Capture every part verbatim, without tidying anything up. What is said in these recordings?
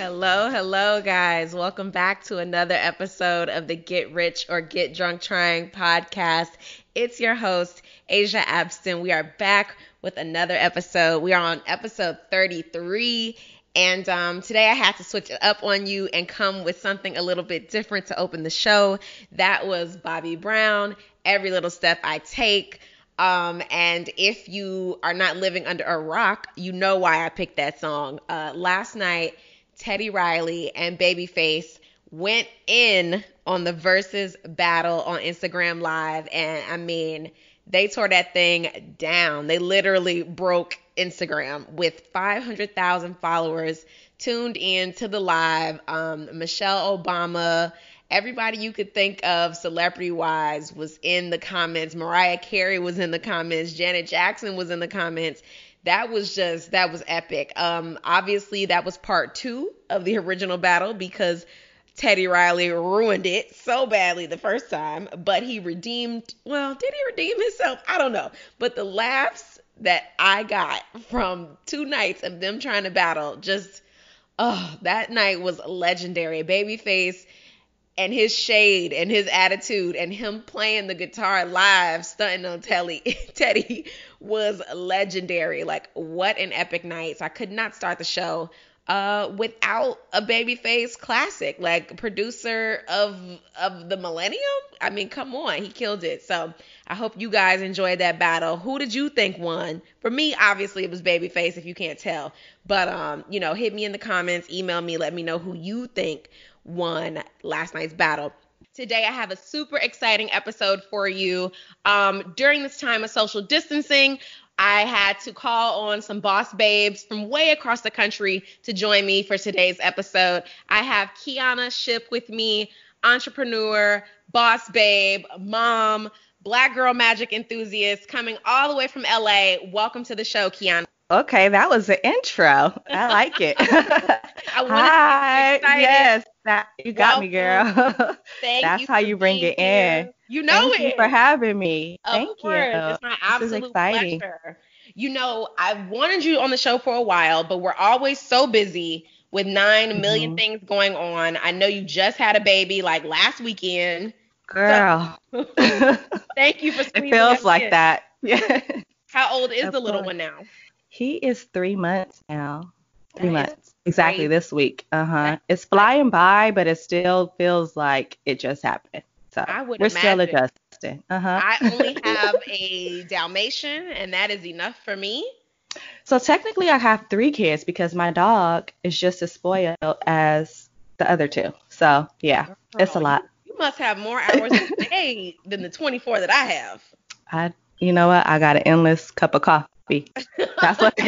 Hello, hello, guys. Welcome back to another episode of the Get Rich or Get Drunk Trying podcast. It's your host, Asia Abston. We are back with another episode. We are on episode thirty-three. And um, today I had to switch it up on you and come with something a little bit different to open the show. That was Bobby Brown, Every Little Step I Take. Um, and if you are not living under a rock, you know why I picked that song. Uh, last night, Teddy Riley and Babyface went in on the versus battle on Instagram Live. And I mean, they tore that thing down. They literally broke Instagram with five hundred thousand followers tuned in to the live. Um, Michelle Obama, everybody you could think of celebrity-wise was in the comments. Mariah Carey was in the comments. Janet Jackson was in the comments. That was just, that was epic. Um, obviously, that was part two of the original battle because Teddy Riley ruined it so badly the first time, but he redeemed, well, did he redeem himself? I don't know. But the laughs that I got from two nights of them trying to battle, just, oh, that night was legendary. Babyface and his shade and his attitude and him playing the guitar live, stunting on Telly, Teddy was legendary. Like, what an epic night. So I could not start the show uh, without a Babyface classic, like producer of of the millennium. I mean, come on, he killed it. So I hope you guys enjoyed that battle. Who did you think won? For me, obviously, it was Babyface, if you can't tell. But, um, you know, hit me in the comments, email me, let me know who you think won last night's battle. Today I have a super exciting episode for you. Um, during this time of social distancing, I had to call on some boss babes from way across the country to join me for today's episode. I have Chiana Shipp with me, entrepreneur, boss babe, mom, Black girl magic enthusiast, coming all the way from L A. Welcome to the show, Chiana. Okay, that was the intro. I like it. I wanted Hi. to get excited. Yes, that, you got Welcome. me, girl. Thank That's you how for you bring being it in. here. You know Thank it. you for having me. Of Thank course. you. It's my This is absolute exciting. pleasure. You know, I've wanted you on the show for a while, but we're always so busy with nine million Mhm. things going on. I know you just had a baby like last weekend. Girl. So, thank you for It squeezing feels us like in. that. Yeah. How old is Of the little course. one now? He is three months now. Three That is months. Exactly crazy. this week. Uh-huh. That's It's flying by, but it still feels like it just happened. So I would we're still imagine. adjusting. Uh-huh. I only have a Dalmatian, and that is enough for me. So technically I have three kids because my dog is just as spoiled as the other two. So yeah, it's a Girl, lot. You, you must have more hours a day than the twenty-four that I have. I, you know what? I got an endless cup of coffee. That's what.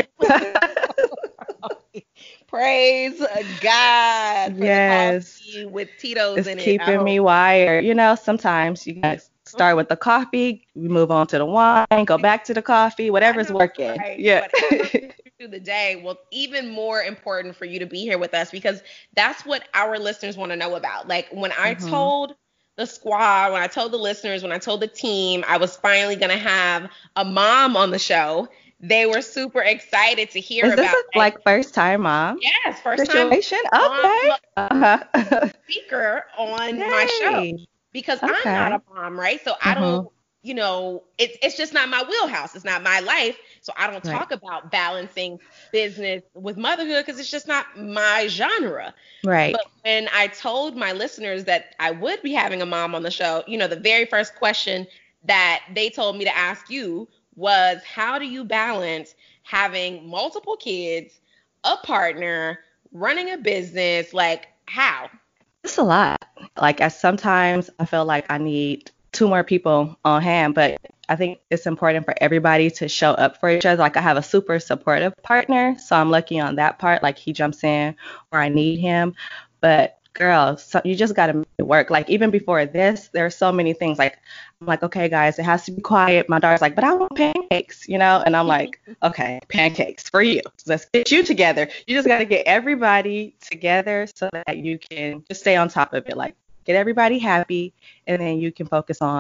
Praise God for Yes. the coffee with Tito's It's in it. I keeping me hope. wired. You know, sometimes you guys start with the coffee, we move on to the wine, go back to the coffee, I whatever's know, working. right? Yeah. Whatever gets you through the day. Well, even more important for you to be here with us because that's what our listeners want to know about. Like when I hmm told the squad, when I told the listeners, when I told the team, I was finally going to have a mom on the show. They were super excited to hear Is this about a like first time mom yes, first time situation? mom Okay. Uh-huh. speaker on my show Yay. because I'm not Okay. a mom, right? So I hmm don't, you know, it's it's just not my wheelhouse. It's not my life. So I don't Right. talk about balancing business with motherhood because it's just not my genre. Right. But when I told my listeners that I would be having a mom on the show, you know, the very first question that they told me to ask you was, how do you balance having multiple kids, a partner, running a business? Like, how? It's a lot. Like, as sometimes I feel like I need two more people on hand, but I think it's important for everybody to show up for each other. Like, I have a super supportive partner, so I'm lucky on that part. Like, he jumps in where I need him. But girl, so you just got to make it work. Like, even before this, there are so many things. Like, I'm like, okay, guys, it has to be quiet. My daughter's like, but I want pancakes, you know? And I'm like, okay, pancakes for you. Let's get you together. You just got to get everybody together so that you can just stay on top of it. Like, get everybody happy, and then you can focus on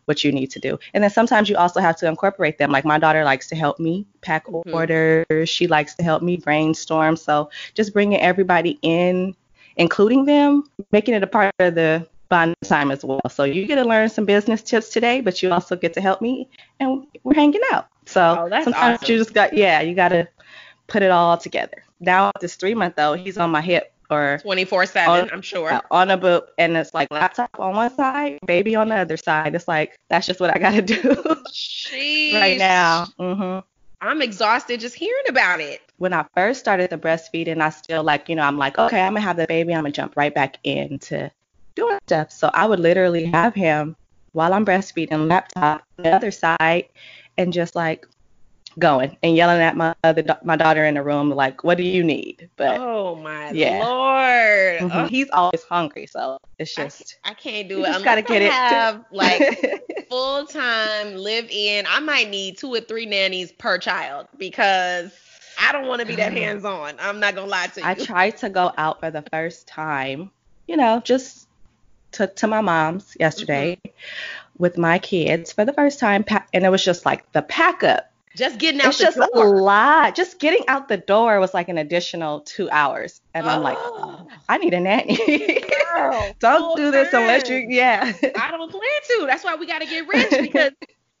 what you need to do. And then sometimes you also have to incorporate them. Like my daughter likes to help me pack Mhm. orders. She likes to help me brainstorm. So just bringing everybody in, including them, making it a part of the bond time as well. So you get to learn some business tips today, but you also get to help me, and we're hanging out. So Oh, that's sometimes awesome. you just got, yeah, you got to put it all together. Now with this three month old, he's on my hip or twenty-four seven, I'm sure. uh, on a boot, and it's like laptop on one side, baby on the other side. It's like that's just what I got to do right Sheesh. now. hmm I'm exhausted just hearing about it. When I first started the breastfeeding, I still like, you know, I'm like, okay, I'm gonna have the baby, I'm gonna jump right back into doing stuff. So I would literally have him while I'm breastfeeding, laptop on the other side, and just like going and yelling at my other da- my daughter in the room, like, what do you need? But Oh my yeah, Lord. hmm Oh, he's always hungry, so it's I, just I can't do you it just gotta unless I get have like it. full time live in. I might need two or three nannies per child because I don't want to be that hands on. I'm not gonna lie to I you. tried to go out for the first time, you know, just to to my mom's Hmm. yesterday with my kids for the first time, pa- and it was just like the pack up. Just getting out It's the just a door. lot. Just getting out the door was like an additional two hours. And I'm like, Oh, I need a nanny. girl, Don't full do this unless you, time. yeah. I don't plan to. That's why we got to get rich because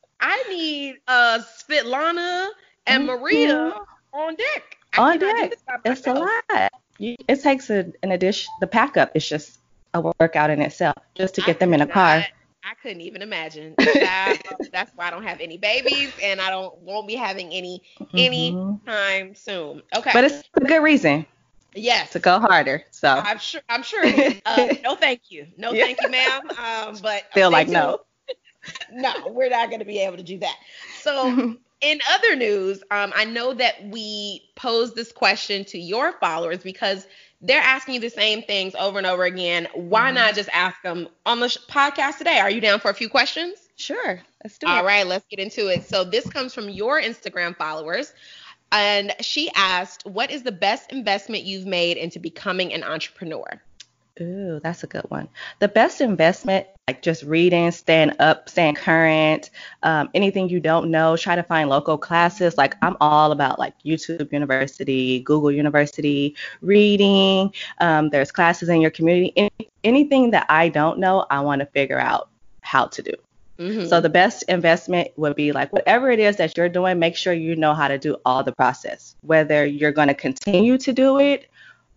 I need uh Svetlana and Maria Mhm. on deck. I On cannot do deck. this by It's a myself. lot. You, it takes a, an addition. The pack up is just a workout in itself just to I get them in could a car. not. I couldn't even imagine. Child, that's why I don't have any babies, and I don't won't be having any any hmm time soon. Okay. But it's a good reason Yes. to go harder. So I'm sure. I'm sure it is. Uh, no, thank you. No, yeah. thank you, ma'am. Um, but Feel stay like tuned. no. No, we're not going to be able to do that. So, in other news, um, I know that we posed this question to your followers because they're asking you the same things over and over again. Why not just ask them on the sh- podcast today? Are you down for a few questions? Sure. Let's do All it. right, let's get into it. So, this comes from your Instagram followers. And she asked, what is the best investment you've made into becoming an entrepreneur? Ooh, that's a good one. The best investment, like just reading, staying up, staying current, um, anything you don't know, try to find local classes. Like I'm all about like YouTube University, Google University, reading. Um, there's classes in your community. Any, anything that I don't know, I want to figure out how to do. Mm-hmm. So the best investment would be like whatever it is that you're doing, make sure you know how to do all the process, whether you're going to continue to do it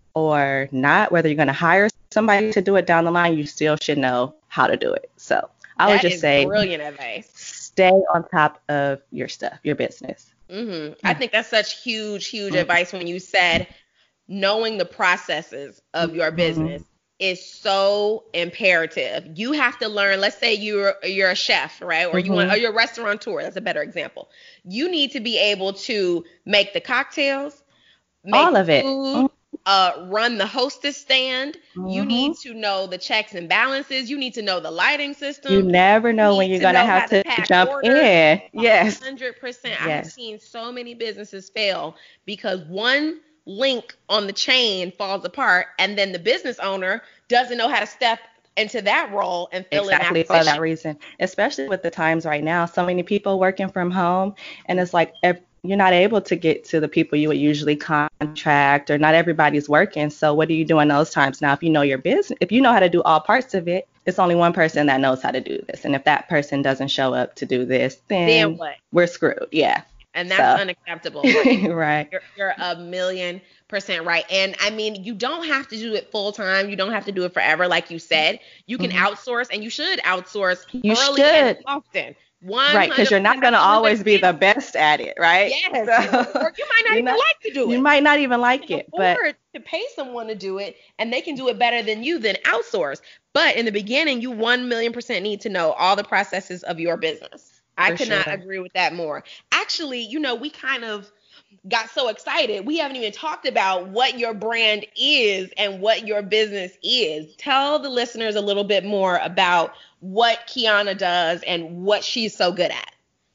or not, whether you're going to hire somebody to do it down the line, you still should know how to do it. So I would That just is say brilliant advice. stay on top of your stuff, your business. Mm-hmm. I think that's such huge, huge Mhm. advice when you said knowing the processes of your Mhm. business is so imperative. You have to learn, let's say you're you're a chef, right? Or you want or Mhm. you're a restaurateur, that's a better example. You need to be able to make the cocktails, make All the of it. food, uh, run the hostess stand. You Mhm. need to know the checks and balances. You need to know the lighting You system. never You know when need you're to going to know how have to to pack jump orders. in. Yes. one hundred percent. I have Yes. seen so many businesses fail because one link on the chain falls apart and then the business owner doesn't know how to step into that role and fill in Exactly that for that position. reason, especially with the times right now, so many people working from home, and it's like if you're not able to get to the people you would usually contract, or not everybody's working. So what do you do in those times? Now, if you know your business, if you know how to do all parts of it, it's only one person that knows how to do this. And if that person doesn't show up to do this, Then then what? we're screwed. Yeah. And that's So, unacceptable. Like, right. You're, you're a million percent right. And I mean, you don't have to do it full time. You don't have to do it forever, like you said. You can hmm outsource, and you should outsource You early and should. often. Right, because you're one hundred percent. not going That's to the reason always be the best at it, right? yes, So or you might not you're even not, like to do you it. might not even You like can it, but afford to pay someone to do it, and they can do it better than you, then outsource. But in the beginning, you one million percent need to know all the processes of your business. I for could not sure. agree with that more. Actually, you know, we kind of got so excited. We haven't even talked about what your brand is and what your business is. Tell the listeners a little bit more about what Chiana does and what she's so good at.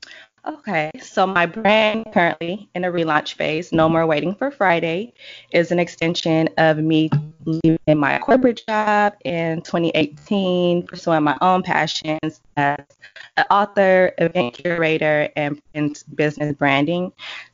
Okay, so my brand currently in a relaunch phase, No More Waiting for Friday, is an extension of me leaving my corporate job in twenty eighteen, pursuing my own passions as an author, event curator, and in business branding.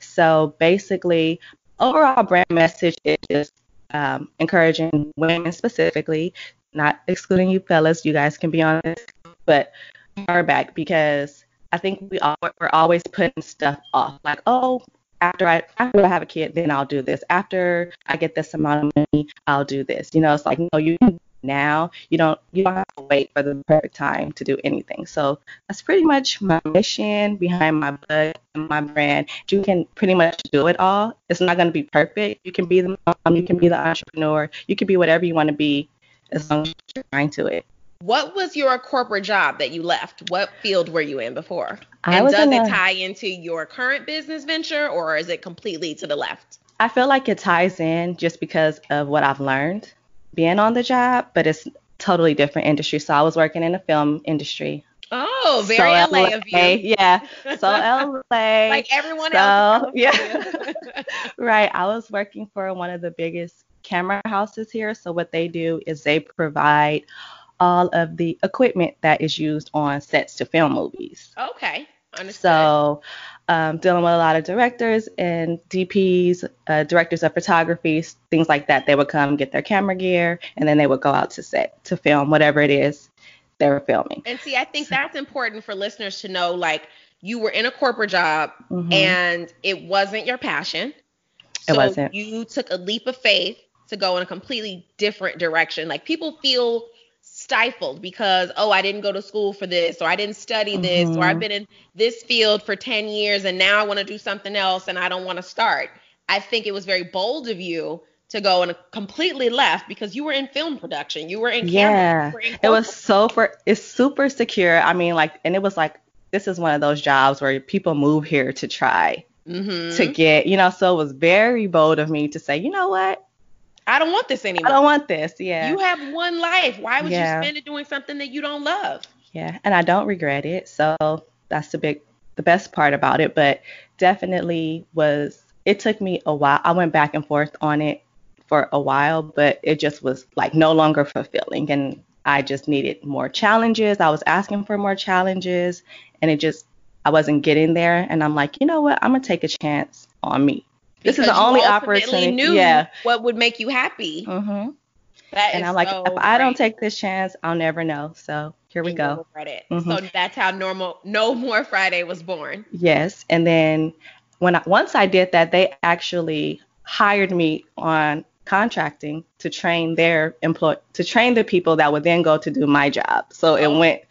So basically, overall brand message is just um, encouraging women specifically, not excluding you fellas, you guys can be on this, but our back because I think we all we're always putting stuff off. Like, oh, after I after I have a kid, then I'll do this. After I get this amount of money, I'll do this. You know, it's like no, you can do it now. You don't you don't have to wait for the perfect time to do anything. So that's pretty much my mission behind my book and my brand. You can pretty much do it all. It's not going to be perfect. You can be the mom, you can be the entrepreneur, you can be whatever you want to be as long as you're trying to it. What was your corporate job that you left? What field were you in before? I And was does in it a- tie into your current business venture, or is it completely to the left? I feel like it ties in just because of what I've learned being on the job, but it's totally different industry. So I was working in the film industry. Oh, very So L A L A, of you. yeah. So L A. Like everyone so, else in yeah. California. Right. I was working for one of the biggest camera houses here. So what they do is they provide all of the equipment that is used on sets to film movies. Okay, understood. So, um, dealing with a lot of directors and D Ps, uh, directors of photography, things like that. They would come get their camera gear, and then they would go out to set to film whatever it is they were filming. And see, I think that's important for listeners to know, like, you were in a corporate job Mhm. and it wasn't your passion. It So wasn't. you took a leap of faith to go in a completely different direction. Like, people feel stifled because, oh, I didn't go to school for this, or I didn't study this, or I've Mhm. been in this field for ten years and now I want to do something else and I don't want to start. I think it was very bold of you to go and completely left because you were in film production, you were in camera, Yeah, you were in it was corporate. so for it's super secure. I mean, like, and it was like this is one of those jobs where people move here to try Mm-hmm. to get, you know. So it was very bold of me to say, you know what, I don't want this I anymore. don't want this. Yeah, You have one life. Why would Yeah. you spend it doing something that you don't love? yeah, and I don't regret it. So that's the big, the best part about it. But definitely was. It took me a while. I went back and forth on it for a while, but it just was like no longer fulfilling, and I just needed more challenges. I was asking for more challenges, and it just I wasn't getting there. And I'm like, you know what? I'm gonna take a chance on me. This is Because the you only ultimately opportunity. knew Yeah. what would make you happy. hmm That And is I'm like, so if I don't great. take this chance, I'll never know. So here we And you'll go. regret it. Mhm. So that's how normal No More Friday was born. Yes. And then when I, once I did that, they actually hired me on contracting to train their employ to train the people that would then go to do my job. So it Oh. went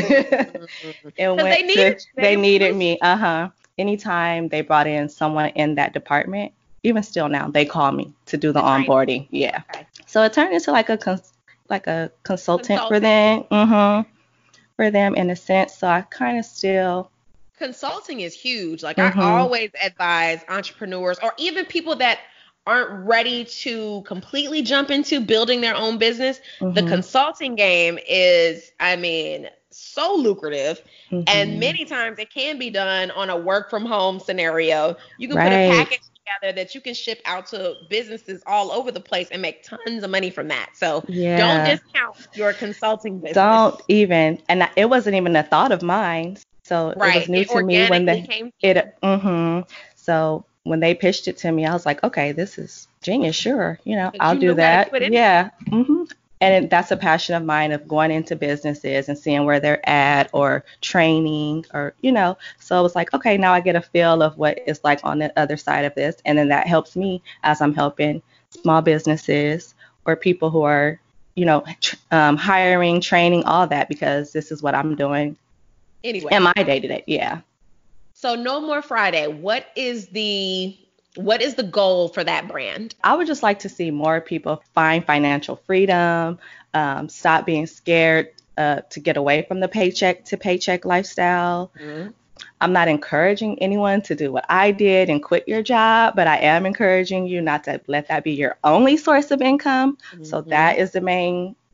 it Because went they to needed you. they They needed approved me. Uh-huh. Anytime they brought in someone in that department, even still now, they call me to do the To train. onboarding. Yeah. Okay. So it turned into like a cons- like a consultant, for Consultant. them. Mhm. For them in a sense. So I kind of still Consulting is huge. Like, Mhm. I always advise entrepreneurs or even people that aren't ready to completely jump into building their own business. The Mhm. consulting game is, I mean, so lucrative. Mhm. And many times it can be done on a work from home scenario. You can put a Right. package together that you can ship out to businesses all over the place and make tons of money from that. So Yeah. don't discount your consulting business. Don't even, and I- it wasn't even a thought of mine. So it Right. was new It to me when organically they came to you. it mhm. So when they pitched it to me, I was like, okay, this is genius. Sure, you know, 'Cause I'll you do knew how to that. do it anyway. Yeah. Mhm. And it- that's a passion of mine of going into businesses and seeing where they're at or training or, you know. So it was like, okay, now I get a feel of what it's like on the other side of this. And then that helps me as I'm helping small businesses or people who are, you know, tr- um, hiring, training, all that, because this is what I'm doing Anyway. in my day to day. Yeah. So No More Friday, what is the what is the goal for that brand? I would just like to see more people find financial freedom, um, stop being scared uh, to get away from the paycheck to paycheck lifestyle. Mm-hmm. I'm not encouraging anyone to do what I did and quit your job, but I am encouraging you not to let that be your only source of income. So Mhm. that is the main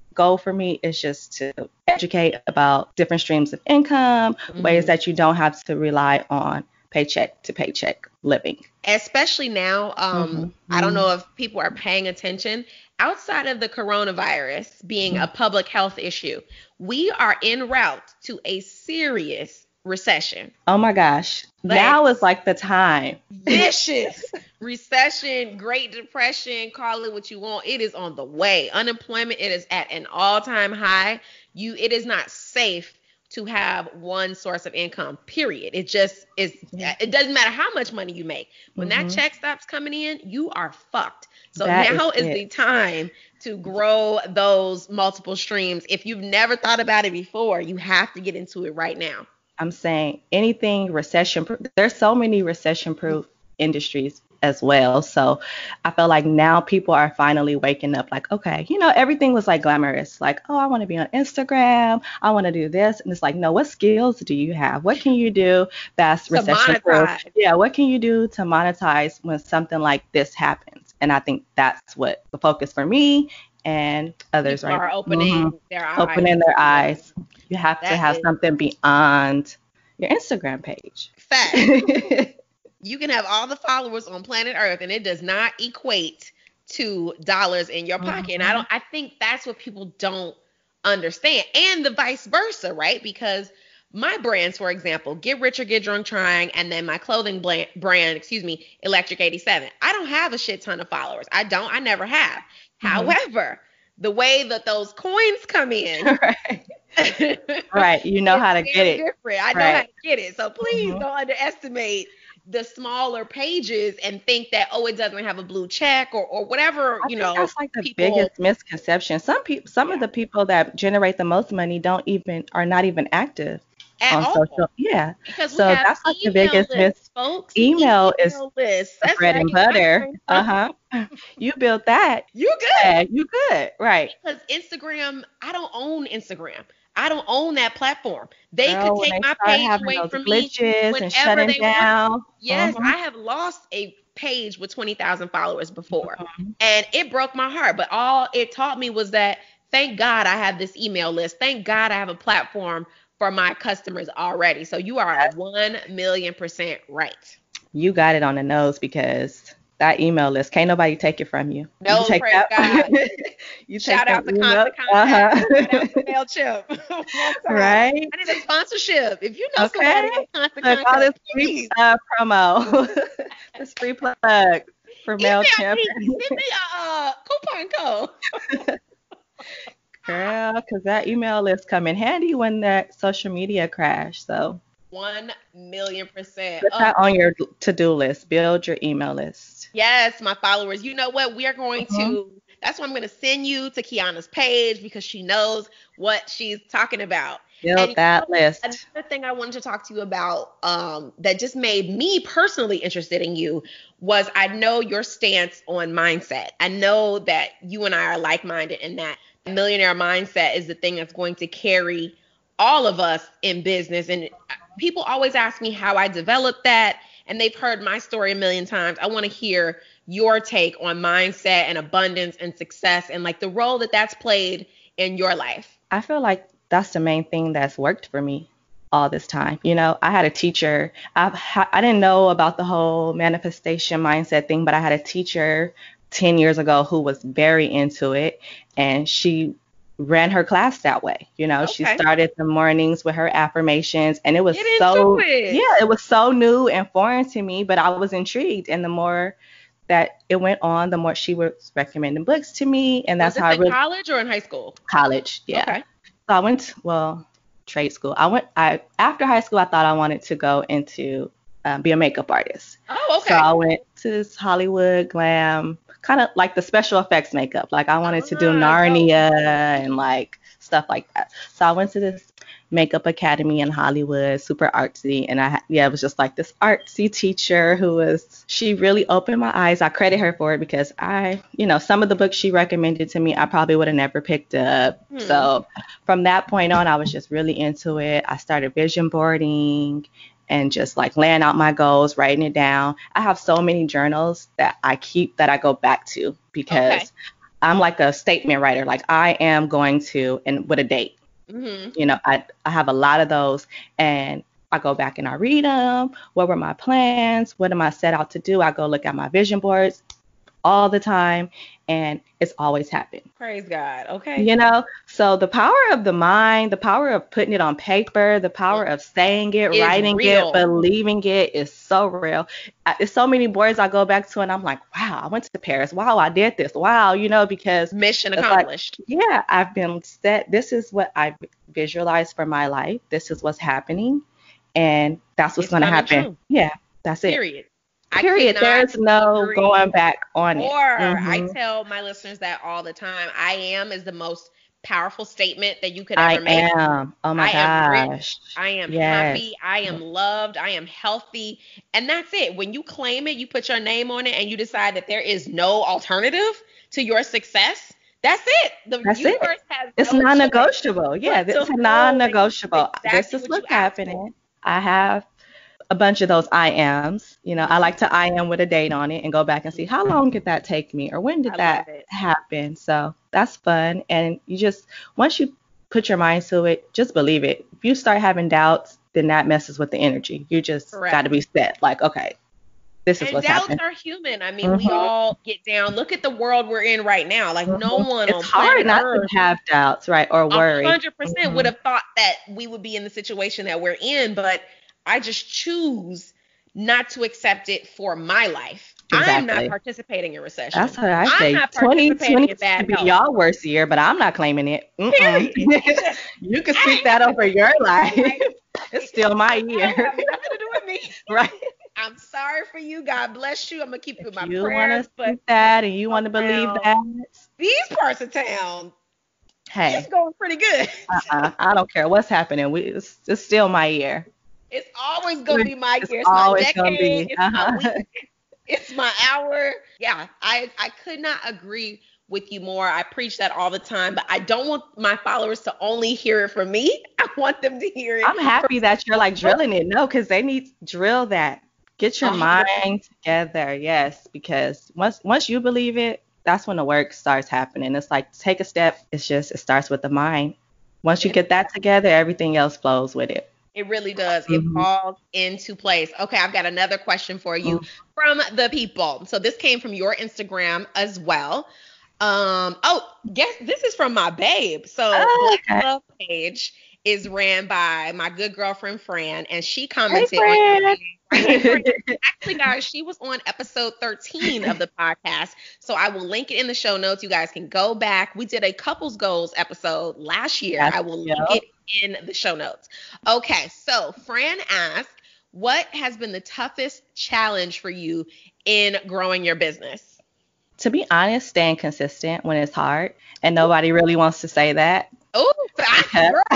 goal for me is just to educate about different streams of income, mm-hmm. ways that you don't have to rely on paycheck to paycheck living. Especially now, um, mm-hmm. I don't know if people are paying attention. Outside of the coronavirus being mm-hmm. a public health issue, we are en route to a serious recession. Oh my gosh. Like, now is like the time. Vicious recession, Great Depression, call it what you want. It is on the way. Unemployment, it is at an all-time high. You, it is not safe to have one source of income, period. It just is, it doesn't matter how much money you make. When mm-hmm. that check stops coming in, you are fucked. So that now is, is the time to grow those multiple streams. If you've never thought about it before, you have to get into it right now. I'm saying anything recession proof. There's so many recession proof industries as well. So I feel like now people are finally waking up like, okay, you know, everything was like glamorous. Like, oh, I want to be on Instagram. I want to do this. And it's like, no, what skills do you have? What can you do that's recession proof? Yeah. What can you do to monetize when something like this happens? And I think that's what the focus for me and others people right are opening mm-hmm. their eyes. Opening their eyes. You have that to have is... something beyond your Instagram page. Fact. You can have all the followers on planet Earth and it does not equate to dollars in your pocket. Mm-hmm. And I don't, I think that's what people don't understand. And the vice versa, right? Because my brands, for example, Get Rich or Get Drunk Trying, and then my clothing brand, brand excuse me, Electric eighty-seven. I don't have a shit ton of followers. I don't, I never have. Mm-hmm. However, the way that those coins come in. Right. Right. You know how to get it. Different. I know right. how to get it. So please mm-hmm. don't underestimate the smaller pages and think that, oh, it doesn't have a blue check or, or whatever, you I know. That's like the people, biggest misconception. Some people, some yeah. of the people that generate the most money don't even, are not even active at on all. social. Yeah. Because so we have that's like the biggest lists, folks. Email, email is lists. That's bread and butter. Uh huh. You built that. You good. Yeah, you good. Right. Because Instagram, I don't own Instagram. I don't own that platform. They Girl, could take they my page away from me whenever they down. want. Yes, mm-hmm. I have lost a page with twenty thousand followers before, mm-hmm. and it broke my heart. But all it taught me was that, thank God I have this email list. Thank God I have a platform for my customers already. So you are yes. one million percent right. You got it on the nose because that email list, can't nobody take it from you. No, you take praise that, God. you Shout take out to email. Constant Contact. Uh-huh. Shout out to MailChimp. Right. I need a sponsorship. If you know okay. somebody at Constant Look, Contact, all this please. free uh, promo. This free plug for MailChimp. Send me a uh, coupon code. Girl, because that email list come in handy when that social media crash. So one million percent. Put that oh. on your to-do list. Build your email list. Yes, my followers. You know what? We are going mm-hmm. to, that's why I'm going to send you to Chiana's page because she knows what she's talking about. Build and that you know, list. Another thing I wanted to talk to you about um, that just made me personally interested in you was I know your stance on mindset. I know that you and I are like-minded in that millionaire mindset is the thing that's going to carry all of us in business. And people always ask me how I developed that, and they've heard my story a million times. I want to hear your take on mindset and abundance and success and like the role that that's played in your life. I feel like that's the main thing that's worked for me all this time. You know, I had a teacher. I I didn't know about the whole manifestation mindset thing, but I had a teacher ten years ago who was very into it, and she ran her class that way. You know, okay. She started the mornings with her affirmations, and it was Get so, it. yeah, it was so new and foreign to me, but I was intrigued. And the more that it went on, the more she was recommending books to me. And that's was how I in really, college or in high school? College. Yeah. Okay. So I went, to, well, trade school. I went, I, after high school, I thought I wanted to go into, uh, be a makeup artist. Oh, okay. So I went to this Hollywood glam, kind of like the special effects makeup. Like I wanted to do Narnia and like stuff like that. So I went to this makeup academy in Hollywood, super artsy. And I, yeah, it was just like this artsy teacher who was, she really opened my eyes. I credit her for it because I, you know, some of the books she recommended to me, I probably would have never picked up. Hmm. So from that point on, I was just really into it. I started vision boarding and just like laying out my goals, writing it down. I have so many journals that I keep that I go back to because okay. I'm like a statement writer. Like I am going to, and with a date. Mm-hmm. You know, I, I have a lot of those, and I go back and I read them. What were my plans? What am I set out to do? I go look at my vision boards all the time, and it's always happened. Praise God. Okay. You know, so the power of the mind, the power of putting it on paper, the power of saying it, Is writing real. it, believing it is so real. I- There's so many boards I go back to, and I'm like, wow, I went to Paris. Wow, I did this. Wow, you know, because Mission it's like, accomplished. yeah, I've been set. This is what I visualized for my life. This is what's happening, and that's what's It's going to coming happen. true. Yeah, that's it. Period. I Period. could not There's no agree going back on it. more. I Mhm. tell my listeners that all the time. I am is the most powerful statement that you could I ever make. am. Oh my I am rich. gosh. I am Yes. happy. I am loved. I am healthy. And that's it. When you claim it, you put your name on it, and you decide that there is no alternative to your success. That's it. The That's it. universe has It's no choice non-negotiable. Yeah, but to it's a fold and non-negotiable. This exactly is what you what's asked for. happening. I have a bunch of those I ams. You know, I Mhm. like to I am with a date on it and go back and see how long did that take me or when did I that love it. happen. So that's fun. And you just, once you put your mind to it, just believe it. If you start having doubts, then that messes with the energy. You just Correct. got to be set. Like, okay, this is And what's doubts happening. are human. I mean, we Mhm. all get down. Look at the world we're in right now. Like, no Mhm. one It's on hard planet not Earth to have doubts, right, or a worry. hundred percent would Mhm. have thought that we would be in the situation that we're in, but I just choose not to accept it for my life. I'm not Exactly. participating in recession. That's what I I'm say. not participating in twenty twenty bad could be health. y'all worst year, but I'm not claiming it. Mm-mm. Period. It's just, You can I speak ain't that having over it. your life. Like, It's still my that year, don't have nothing to do with me. right? I'm sorry for you. God bless you. I'm gonna keep you in If my you want prayers, to but speak that and you want to believe around that, these parts of town, hey, it's going pretty good. uh-uh, I don't care what's happening. We, it's, it's still my year. It's always gonna be my It's year. It's my always gonna decade. be. It's my week. Uh-huh. It's my hour. Yeah, I I could not agree with you more. I preach that all the time, but I don't want my followers to only hear it from me. I want them to hear it I'm happy that you're like drilling it. No, because they need to drill that. Get your a hundred mind together. Yes, because once once you believe it, that's when the work starts happening. It's like take a step. It's just it starts with the mind. Once you percent. get that together, everything else flows with it. It really does. It Mhm. falls into place. Okay, I've got another question for you Mhm. from the people. So this came from your Instagram as well. Um, oh, guess this is from my babe. So Oh, Black okay. Love Page is ran by my good girlfriend Fran, and she Hey, commented on your friend. page. Right? Hey, Fran. Actually, guys, she was on episode thirteen of the podcast. So I will link it in the show notes. You guys can go back. We did a couples goals episode last year. Yes, I will link yep. it in the show notes. Okay, so Fran asked, what has been the toughest challenge for you in growing your business? To be honest, staying consistent when it's hard, and nobody really wants to say that. Oh, Because girl,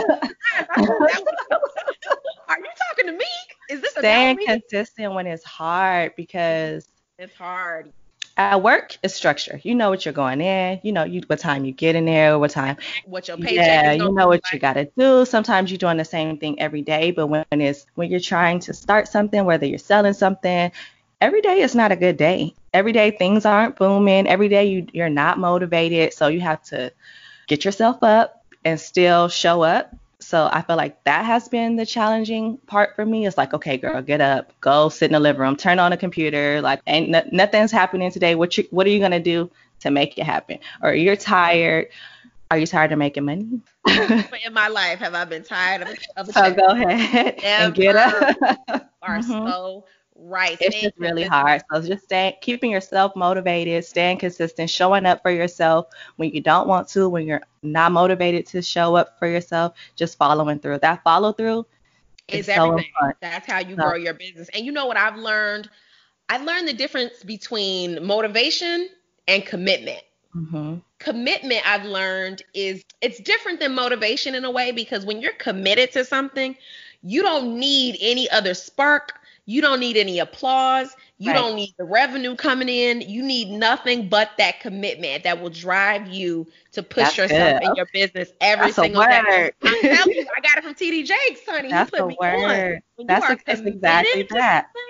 I know that one. Are you talking to me? Is this about staying me? consistent when it's hard because It's hard. at work is structure. You know what you're going in. You know you what time you get in there, what time. What your paycheck Yeah, is you gonna know look what you like. gotta do. Sometimes you're doing the same thing every day, but when it's when you're trying to start something, whether you're selling something, every day is not a good day. Every day things aren't booming. Every day you you're not motivated, so you have to get yourself up and still show up. So I feel like that has been the challenging part for me. It's like, okay, girl, get up, go sit in the living room, turn on the computer. Like, ain't no, nothing's happening today. What you, what are you gonna do to make it happen? Or you're tired. Are you tired of making money? But in my life, have I been tired of, of a So check? go ahead and get Never. up. Are Mhm. so right. It's Staying just really consistent. hard. So just staying, keeping yourself motivated, staying consistent, showing up for yourself when you don't want to, when you're not motivated to show up for yourself, just following through. That follow through is Is so everything. important. That's how you So, grow your business. And you know what I've learned? I've learned the difference between motivation and commitment. mhm. Commitment, I've learned, is it's different than motivation in a way, because when you're committed to something, you don't need any other spark. You don't need any applause. You Right. don't need the revenue coming in. You need nothing but that commitment that will drive you to push That's yourself good. in your business every That's a single day. word. I'm telling you, I got it from T D Jakes, honey. He That's put a me on. word. When you That's are a, that's committed exactly to that. something,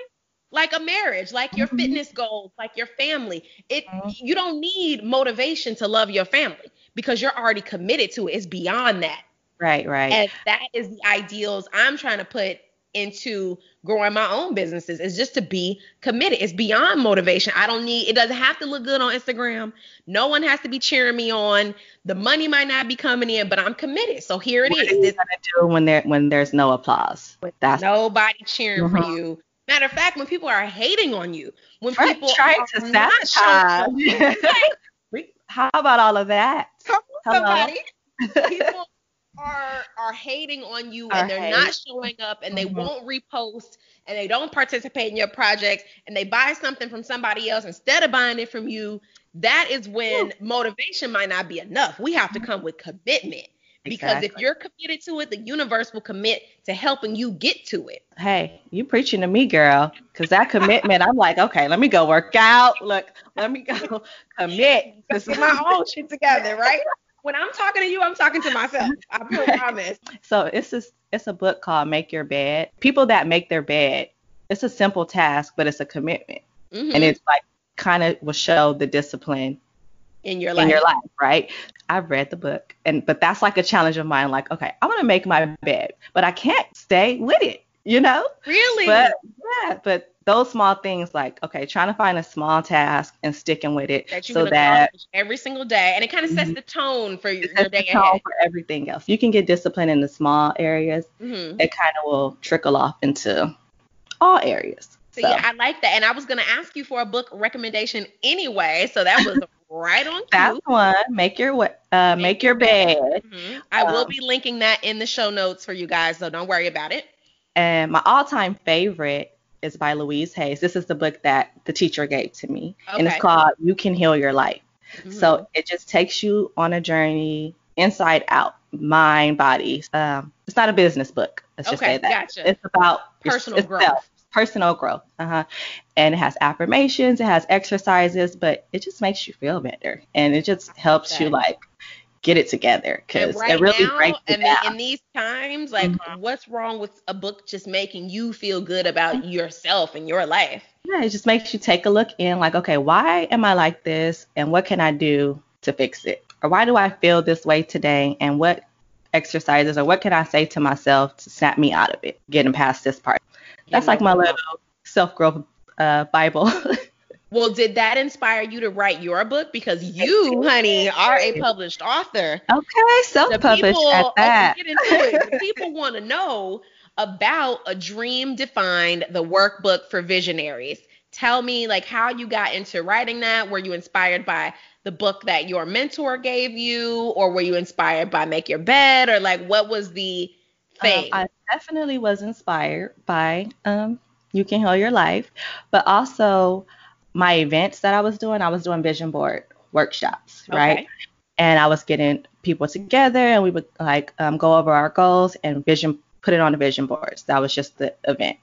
like a marriage, like your Mm-hmm. fitness goals, like your family. It You don't need motivation to love your family because you're already committed to it. It's beyond that. Right, right. And that is the ideals I'm trying to put into growing my own businesses, is just to be committed. It's beyond motivation. I don't need, it doesn't have to look good on Instagram. No one has to be cheering me on. The money might not be coming in, but I'm committed. So here it What are is. you This, gonna do when there when there's no applause? That's nobody cheering for Mhm. you. Matter of fact, when people are hating on you, when Right, people trying are to not showing up, sabotage. right? We- How about all of that? Come on, Hello. somebody. People are are hating on you Our and they're not hate. showing up and they Mhm. won't repost and they don't participate in your projects and they buy something from somebody else instead of buying it from you. That is when motivation might not be enough. We have to come with commitment, because if Exactly. you're committed to it, the universe will commit to helping you get to it. Hey, you preaching to me, girl. Because that commitment, I'm like, okay, let me go work out. Look, let me go commit to Get my something. own shit together, right? When I'm talking to you, I'm talking to myself. I promise. So it's this, it's a book called Make Your Bed. People that make their bed, it's a simple task, but it's a commitment. And Mm-hmm. it's like kind of will show the discipline In your in your life. life, right? I've read the book, and but that's like a challenge of mine. Like, okay, I want to make my bed, but I can't stay with it, you know? Really? But yeah, but those small things, like, okay, trying to find a small task and sticking with it That you so can that accomplish every single day. And it kind of sets Mhm. the tone for your, it your sets the day tone ahead. for everything else. You can get discipline in the small areas. Mm-hmm. It kind of will trickle off into all areas. So, So yeah, I like that. And I was going to ask you for a book recommendation anyway. So that was right on that's cue. one. Make your wa- uh, Make make your your bed. bed. Mm-hmm. I will Um, be linking that in the show notes for you guys. So don't worry about it. And my all-time favorite is by Louise Hayes. This is the book that the teacher gave to me, and it's Okay. called You Can Heal Your Life. Mm-hmm. So it just takes you on a journey inside out, mind, body. Um, it's not a business book. Let's just Okay. say that. Gotcha. It's about Personal it's growth. self, personal growth. Uh-huh. And it has affirmations, it has exercises, but it just makes you feel better, and it just helps you that. like get it together And because it right really now, breaks I it mean, down. in these times, like, Mhm. what's wrong with a book just making you feel good about yourself and your life? Yeah, it just makes you take a look in, like, okay, why am I like this, and what can I do to fix it? Or why do I feel this way today, and what exercises or what can I say to myself to snap me out of it, getting past this part? That's Getting like over my the little hump. self-growth uh, Bible. Well, did that inspire you to write your book? Because you, honey, are a published author. Okay, The self-published at people, oh, let's that. get into it. The people want to know about A Dream Defined, the workbook for visionaries. Tell me, like, how you got into writing that. Were you inspired by the book that your mentor gave you, or were you inspired by Make Your Bed, or like, what was the Um, thing? I definitely was inspired by um, You Can Heal Your Life, but also my events that I was doing, I was doing vision board workshops, right? Okay. And I was getting people together, and we would like um, go over our goals and vision, put it on the vision boards. That was just the event.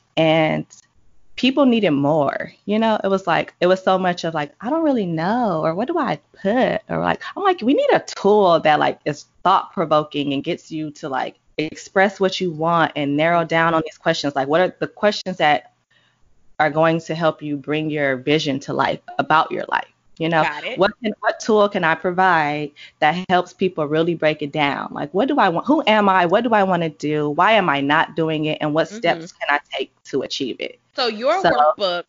And people needed more, you know, it was like, it was so much of like, I don't really know, or what do I put? Or like, I'm like, we need a tool that like is thought provoking and gets you to like express what you want and narrow down on these questions. Like, what are the questions that are going to help you bring your vision to life about your life? You know, Got it. what can, what tool can I provide that helps people really break it down? Like, what do I want? Who am I? What do I want to do? Why am I not doing it? And what Hmm. steps can I take to achieve it? So your So, workbook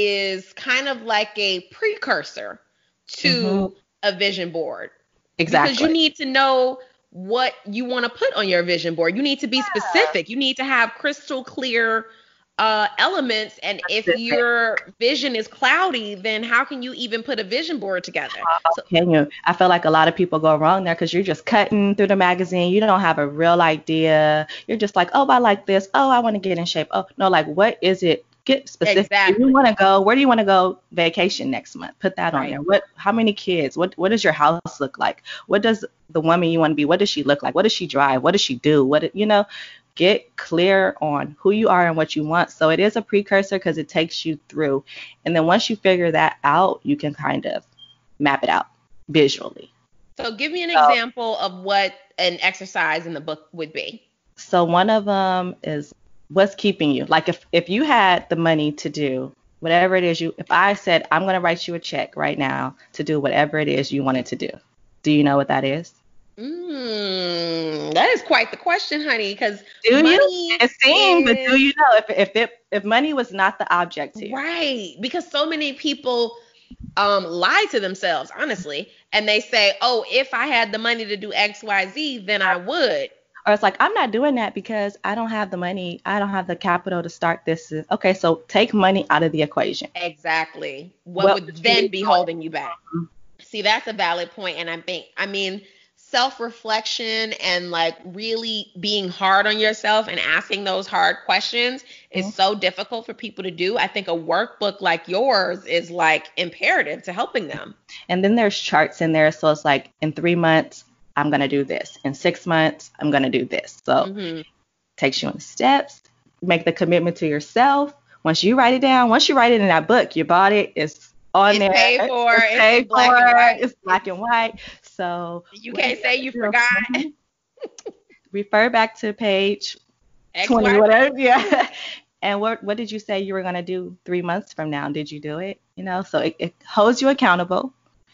is kind of like a precursor hmm to a vision board, because you exactly. need to know what you want to put on your vision board. You need to be specific. You need to have crystal clear uh, elements. And if Specific. your vision is cloudy, then how can you even put a vision board together? How So can you? I feel like a lot of people go wrong there because you're just cutting through the magazine. You don't have a real idea. You're just like, oh, I like this. Oh, I want to get in shape. Oh, no, like, what is it? Get specific. If you exactly. want to go, where do you want to go vacation next month? Put that on Right. there. What? How many kids? What? What does your house look like? What does the woman you want to be? What does she look like? What does she drive? What does she do? What? You know, get clear on who you are and what you want. So it is a precursor because it takes you through, and then once you figure that out, you can kind of map it out visually. So give me an So, example of what an exercise in the book would be. so one of them is what's keeping you? Like if, if you had the money to do whatever it is you, if I said, I'm going to write you a check right now to do whatever it is you wanted to do, do you know what that is? Mm, that is quite the question, honey, because Do money you? It seems, but do is you know if if it if money was not the object here? right. Because so many people um lie to themselves, honestly, and they say, "Oh, if I had the money to do X, Y, Z, then I would." Or it's like, I'm not doing that because I don't have the money. I don't have the capital to start this. Okay, so take money out of the equation. Exactly. What What would would you then be be doing? holding you back? See, that's a valid point, and I think, I mean, self-reflection and like really being hard on yourself and asking those hard questions is Mhm. so difficult for people to do. I think a workbook like yours is like imperative to helping them. And then there's charts in there. So it's like in three months, I'm going to do this. In six months, I'm going to do this. So Hmm. it takes you in steps, make the commitment to yourself. Once you write it down, once you write it in that book, you bought it, it's on It's there, paid for. it's It's in paid black and for, white. it's black and white. So You what do can't you say have to you do? forgot. Mhm. Refer back to page X, twenty, Y, whatever. Yeah. And what what did you say you were going to do three months from now? Did you do it? You know, so it, it holds you accountable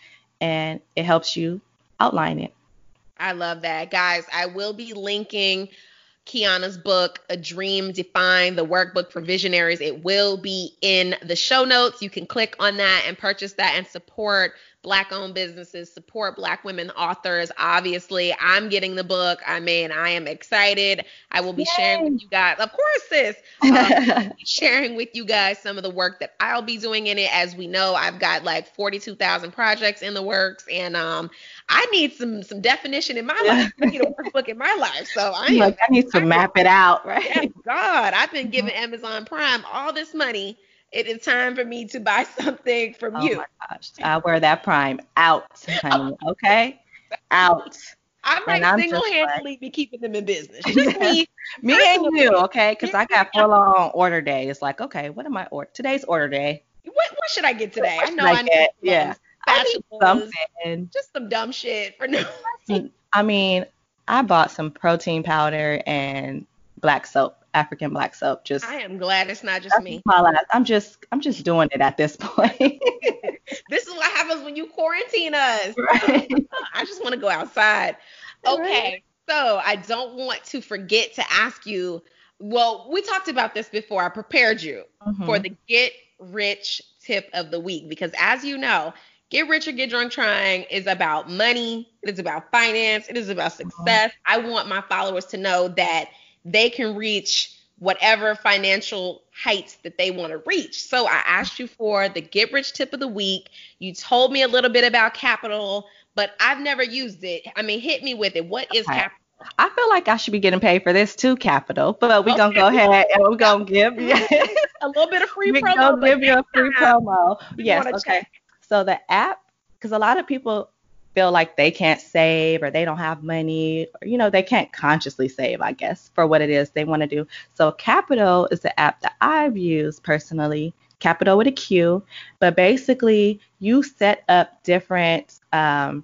and it helps you outline it. I love that. Guys, I will be linking Chiana's book, A Dream Defined, the workbook for visionaries. It will be in the show notes. You can click on that and purchase that and support Black owned businesses, support Black women authors. Obviously, I'm getting the book. I mean, I am excited. I will be sharing with Yay. you guys, of course, sis. Um, sharing with you guys some of the work that I'll be doing in it. As we know, I've got like forty-two thousand projects in the works, and um, I need some some definition in my Yeah. life. I need a workbook in my life. So I I'm am like, I need to excited. map it out, Yes, right? God, I've been Mhm. giving Amazon Prime all this money. It is time for me to buy something from Oh you. my gosh. I wear that prime out, honey. Okay? Out. I And might I'm just like, single-handedly be keeping them in business. Just yes, me me and you, personally. okay? Because I got full on order day. It's like, okay, what am I order? Today's order day. What what should I get today? What I know should I I need get? some Yeah. um, I need spatulas, something. just some dumb shit for no. Some- I mean, I bought some protein powder and black soap, African black soap. Just I am glad it's not just that's me. my last. I'm just I'm just doing it at this point. This is what happens when you quarantine us. Right. I just want to go outside. Right. Okay, so I don't want to forget to ask you. Well, we talked about this before. I prepared you for Hmm. the get rich tip of the week because, as you know, get rich or get drunk trying is about money. It is about finance. It is about success. I want my followers to know that they can reach whatever financial heights that they want to reach. So I asked you for the get rich tip of the week. You told me a little bit about capital, but I've never used it. I mean, hit me with it. What is Okay. capital? I feel like I should be getting paid for this too, Capital. But we're gonna go Okay. ahead and we're gonna give you A little bit of free we're promo, gonna but give you a free next time promo. we Yes, want to okay. chat. So the app, because a lot of people feel like they can't save or they don't have money, or you know, they can't consciously save, I guess, for what it is they want to do. So Capital is the app that I've used personally, Capital with a Q, but basically you set up different um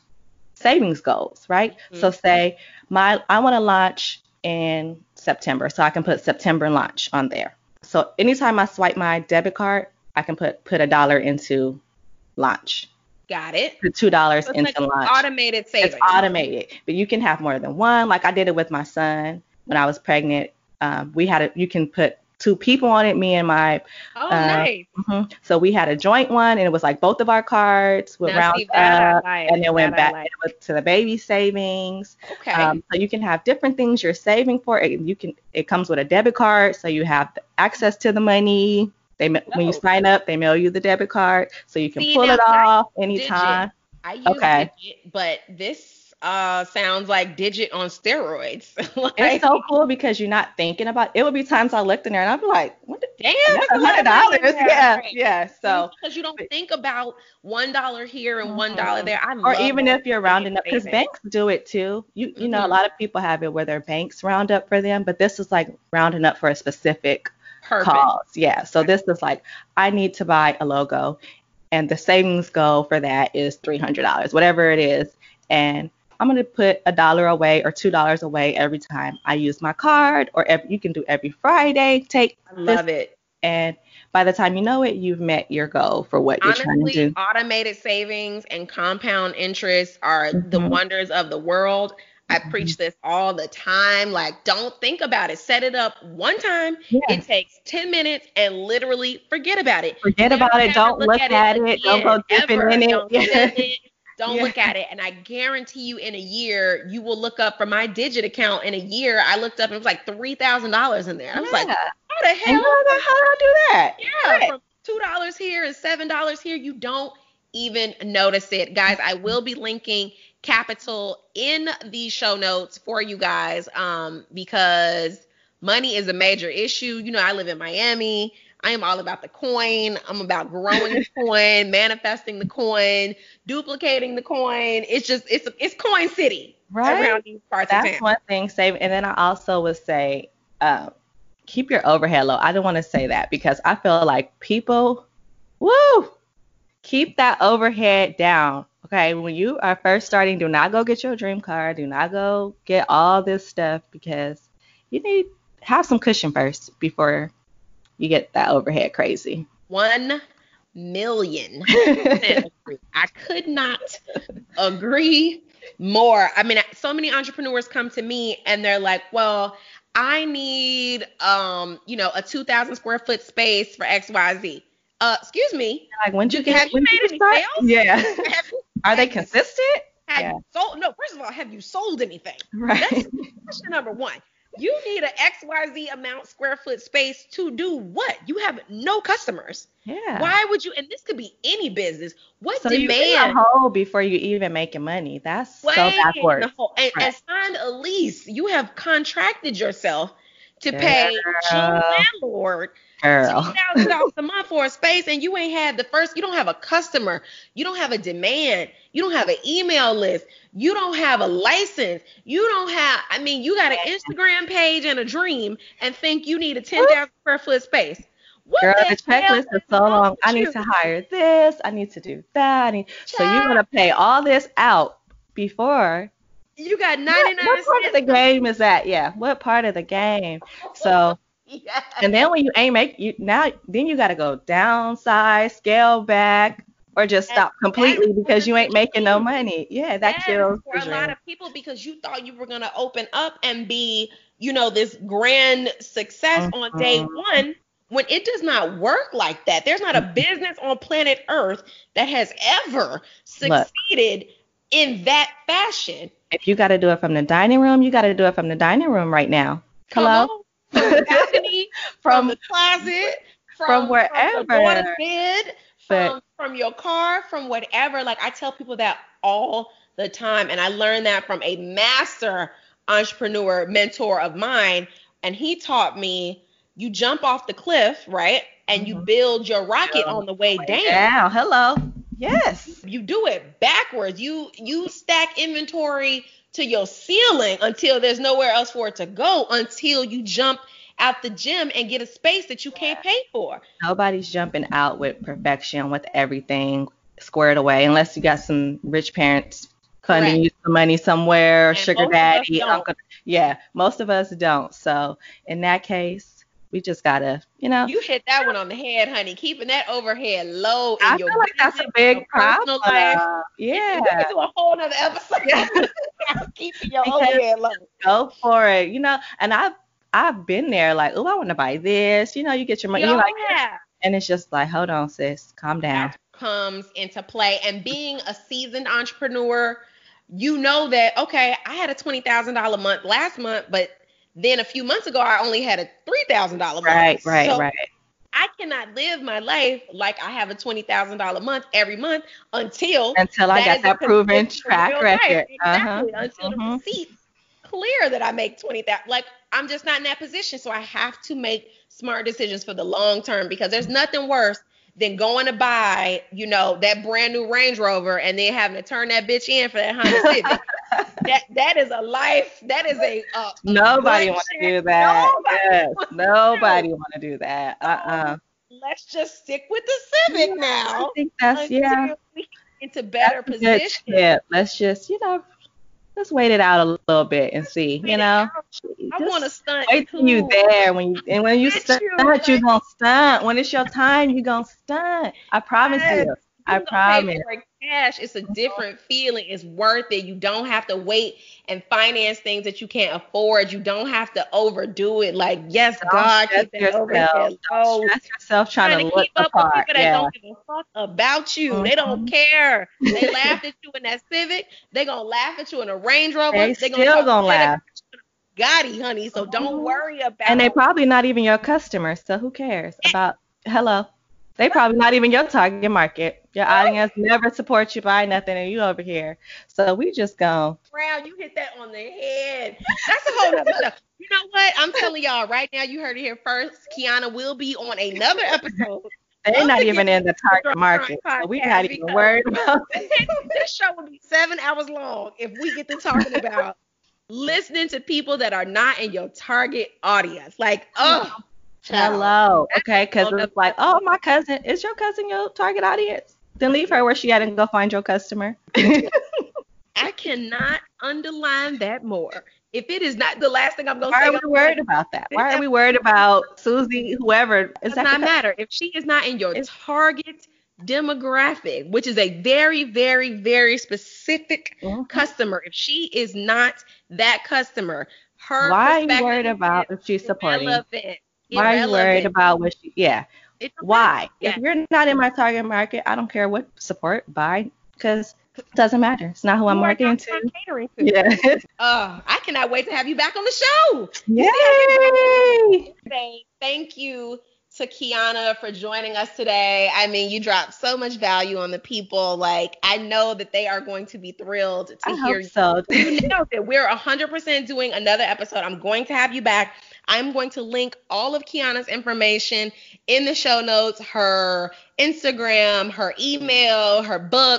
savings goals, right? So Mhm. say my I want to launch in September, so I can put September launch on there. So anytime I swipe my debit card, I can put put a dollar into launch, Got it. put two dollars So it's like into launch. automated It's savings. automated, but you can have more than one. Like I did it with my son when I was pregnant. Um, we had a you can put two people on it, me and my Oh, uh, nice. mhm. So we had a joint one, and it was like both of our cards would Now, round see, that I up, like. and it That went I back like. and it went to the baby savings. Okay. Um, so you can have different things you're saving for. It, you can. It comes with a debit card, so you have access to the money. They ma- when you No. sign up, they mail you the debit card, so you can See, pull now it I off use Digit. anytime. I use Okay. Digit, but this uh sounds like Digit on steroids. It's Like, so cool because you're not thinking about it. Would be times I looked in there and I'd be like, what the, damn, that's it's a a lot hundred of money in dollars. there. Yeah, Right. yeah. So Because you don't think about one dollar here and one dollar mhm. there. I Or love even those if you're Digit rounding up, because savings. banks do it too. You you know, a Hmm. lot of people have it where their banks round up for them, but this is like rounding up for a specific Purpose. cause. Yeah. So this is like, I need to buy a logo, and the savings goal for that is three hundred dollars, whatever it is. And I'm going to put a dollar away or two dollars away every time I use my card, or every, you can do every Friday. Take I love this, it. and by the time you know it, you've met your goal for what you're trying to Honestly, do. automated savings and compound interest are the Mm-hmm. wonders of the world. I Mm-hmm. preach this all the time. Like, don't think about it. Set it up one time. It Yes. takes ten minutes and literally forget about it. Forget Never about it. ever Don't look look at it at it. Don't again, go dipping ever. in it. Don't Yeah. send it. Don't Yeah. look at it. And I guarantee you in a year, you will look up for my Digit account in a year. I looked up and it was like three thousand dollars in there. I was like, Yeah. how the And hell? how the hell did I do that? Yeah, Right. from two dollars here and seven dollars here, you don't even notice it. Guys, I will be linking Capital in the show notes for you guys um, because money is a major issue. You know, I live in Miami. I am all about the coin. I'm about growing the coin, manifesting the coin, duplicating the coin. It's just, it's it's coin city Right. around these parts That's of town. one thing. Save. And then I also would say, um, keep your overhead low. I don't want to say that because I feel like people, woo, keep that overhead down. Okay, when you are first starting, do not go get your dream car. Do not go get all this stuff because you need have some cushion first before you get that overhead crazy. One million percent agree. I could not agree more. I mean, so many entrepreneurs come to me and they're like, well, I need, um, you know, a two thousand square foot space for X Y Z. Uh, excuse me. Like when Do, you get, have you when made you any start, sales? yeah. Have you, Are they have you- consistent? have Yeah. you sold? No, first of all, have you sold anything? Right. That's question number one. You need an X Y Z amount square foot space to do what? You have no customers. Yeah. Why would you? And this could be any business. What So you in demand? a hole before you even making money. That's so Way in backwards. the hole. And, Right. and signed a lease. You have contracted yourself to Girl. pay your landlord Girl. two thousand dollars a month for a space, and you ain't had the first, you don't have a customer, you don't have a demand, you don't have an email list, you don't have a license, you don't have, I mean, you got an Instagram page and a dream and think you need a ten thousand square foot space. What Girl, the, the hell checklist is is so wrong long. with I need you? to hire this. I need to do that. I need, so you're Child, gonna pay all this out before. you got What, ninety-nine what part of cents. the game is that? Yeah. What part of the game? So, Yes. and then when you ain't make you now, then you gotta go downsize, scale back, or just And stop completely that's because you the ain't making no key. money. Yeah, that Yes, kills for the a lot dream. of people because you thought you were going to open up and be, you know, this grand success on day Mhm. one when it does not work like that. There's not a business on planet Earth that has ever Look, succeeded in that fashion. if you gotta do it from the dining room, you gotta do it from the dining room right now. Come Hello? on, from the balcony, from, From the closet, from from, from your wherever. daughter's bed, But from from your car, from whatever. Like I tell people that all the time, and I learned that from a master entrepreneur mentor of mine, and he taught me you jump off the cliff, right, and you Mhm. build your rocket on the way down. Now, hello. Yes. You do it backwards. You you stack inventory to your ceiling until there's nowhere else for it to go until you jump out the gym and get a space that you can't pay for. Nobody's jumping out with perfection, with everything squared away, unless you got some rich parents funding Correct. you some money somewhere, And sugar most of us daddy, don't. uncle. Yeah, most of us don't. So in that case, we just gotta, you know. You hit that one on the head, honey. Keeping that overhead low in I your feel like that's a business, big your personal life. problem. Yeah. We can do a whole nother episode. Yeah. Keeping your Because overhead low. go for it, you know. And I've I've been there, like, oh, I want to buy this. You know, you get your money, We you all like, have. and it's just like, hold on, sis, calm down. That comes into play. And being a seasoned entrepreneur, you know that, okay, I had a twenty thousand dollars month last month, but then a few months ago, I only had a three thousand dollars month. Right, right, so right. I cannot live my life like I have a twenty thousand dollars month every month until Until I got is that a proven consistent track real life. record. Exactly. Uh-huh. Until the Mhm. receipts clear that I make twenty thousand. Like I'm just not in that position. So I have to make smart decisions for the long term because there's nothing worse than going to buy, you know, that brand new Range Rover and then having to turn that bitch in for that Honda Civic. that that is a life. That is a uh, Nobody want to do that. Nobody Yes, wants to nobody do. want to do that. Uh-uh. Let's just stick with the Civic Yeah, now I think that's until yeah. we get into better That's a good position. tip. Let's just, you know, let's wait it out a little bit and see, you know. I want to Just stunt wait till you too. there when you and when you Get stunt, you, you like, gonna stunt. When it's your time, you gonna stunt. I promise yes, you. I you gonna pay promise. for it cash. It's a different feeling. It's worth it. You don't have to wait and finance things that you can't afford. You don't have to overdo it. Like, yes, Don't God, stress keep that yourself. overhead Don't low. stress yourself trying Trying to to look keep the up with part. people that Yeah. don't give a fuck about you. They don't Mhm. care. They laughed at you in that Civic. They gonna laugh at you in a Range Rover. They They gonna still talk gonna shit laugh. about you in a Gotti, honey. So don't Mhm. worry And they about. probably not even your customers, so who cares about hello? They probably not even your target market. Your audience never supports you, buy nothing, and you over here. So we just go. Brown, you hit that on the head. That's a whole nother show. You know what? I'm telling y'all right now, you heard it here first. Kiana will be on another episode They're of not the even Get in the Rich target or Get Drunk market, so we not podcast even because worried about this show will be seven hours long if we get to talking about listening to people that are not in your target audience. Like, oh, child. hello, okay? Because Hold up. it's like, oh, my cousin, is your cousin your target audience? Then leave her where she at and go find your customer. I cannot underline that more. If it is not the last thing I'm gonna Why say are we on worried about that? this Why are we episode, worried about Susie, whoever? it Is does that not the matter. If she is not in your is target demographic, which is a very, very, very specific mhm. customer, if she is not that customer, her Why are you perspective worried about if she's is supporting? irrelevant. Why are you worried Irrelevant. about what she? Yeah. It don't matter. Why? If Yeah. you're not in my target market, I don't care what support, buy, because it doesn't matter. It's not who I'm You are marketing not who I'm to. catering to. Yeah. Oh, I cannot wait to have you back on the show. You see how Yay! say thank you to Kiana for joining us today. I mean, you dropped so much value on the people. Like, I know that they are going to be thrilled to I hear hope you. so. You know that we're one hundred percent doing another episode. I'm going to have you back. I'm going to link all of Kiana's information in the show notes, her Instagram, her email, her book,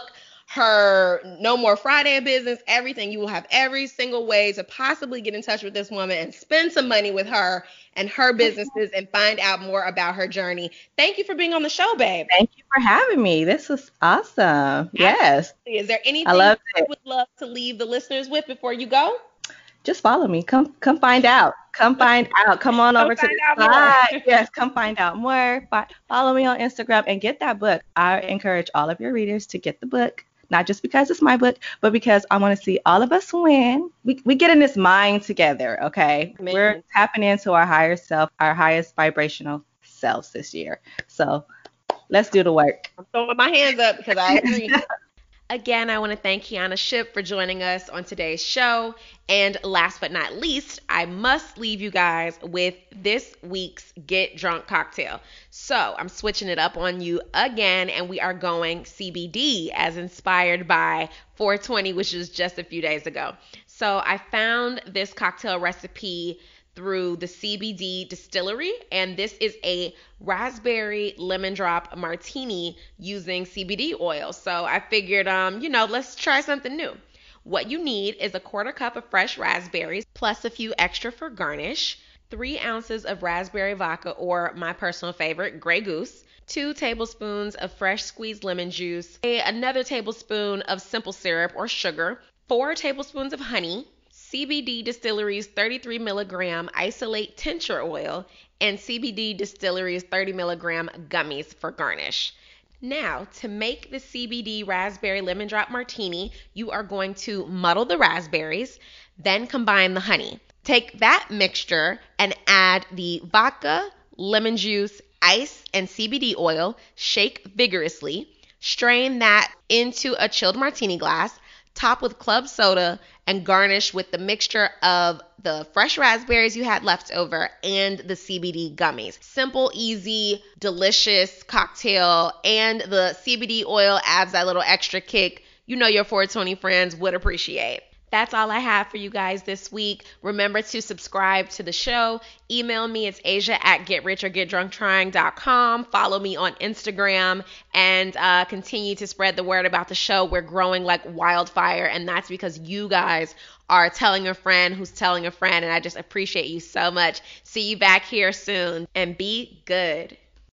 her No More Friday business, everything. You will have every single way to possibly get in touch with this woman and spend some money with her and her businesses and find out more about her journey. Thank you for being on the show, babe. Thank you for having me. This was awesome. Yes. Absolutely. Is there I anything loved you it. would love to leave the listeners with before you go? Just follow me. Come come find out. Come find out. Come on Come over to find the out side. more. Yes, come find out more. Fi- Follow me on Instagram and get that book. I encourage all of your readers to get the book, not just because it's my book, but because I want to see all of us win. We we get in this mind together, okay? Man. We're tapping into our higher self, our highest vibrational selves this year. So let's do the work. I'm throwing my hands up because I agree. Again, I want to thank Chiana Shipp for joining us on today's show. And last but not least, I must leave you guys with this week's Get Drunk cocktail. So I'm switching it up on you again, and we are going C B D as inspired by four twenty, which was just a few days ago. So I found this cocktail recipe through the C B D distillery, and this is a raspberry lemon drop martini using C B D oil. So I figured, um, you know, let's try something new. What you need is a quarter cup of fresh raspberries plus a few extra for garnish, three ounces of raspberry vodka, or my personal favorite, Grey Goose, two tablespoons of fresh squeezed lemon juice, another tablespoon of simple syrup or sugar, four tablespoons of honey, C B D Distillery's thirty-three milligram isolate tincture oil, and C B D Distillery's thirty milligram gummies for garnish. Now, to make the C B D raspberry lemon drop martini, you are going to muddle the raspberries, then combine the honey. Take that mixture and add the vodka, lemon juice, ice, and C B D oil. Shake vigorously. Strain that into a chilled martini glass. Top with club soda and garnish with the mixture of the fresh raspberries you had left over and the C B D gummies. Simple, easy, delicious cocktail, and the C B D oil adds that little extra kick you know your four twenty friends would appreciate. That's all I have for you guys this week. Remember to subscribe to the show. Email me. It's Asia at get rich or get drunk trying dot com. Follow me on Instagram and uh, continue to spread the word about the show. We're growing like wildfire, and that's because you guys are telling a friend who's telling a friend, and I just appreciate you so much. See you back here soon, and be good.